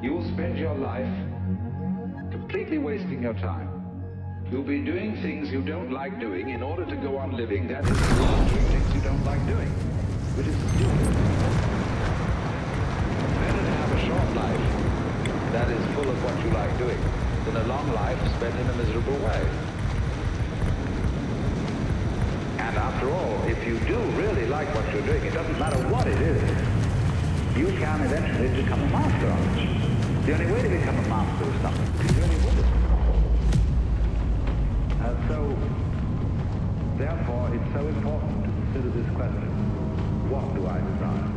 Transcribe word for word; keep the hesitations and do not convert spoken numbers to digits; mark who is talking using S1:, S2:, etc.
S1: you will spend your life completely wasting your time. You'll be doing things you don't like doing in order to go on living. That is, doing things you don't like doing, which is stupid. Better to have a short life that is full of what you like doing than a long life spent in a miserable way. And after all, if you do really like what you're doing, it doesn't matter what it is, you can eventually become a master of it. The only way to become a master of something is really with it. And so, therefore, it's so important to consider this question: what do I desire?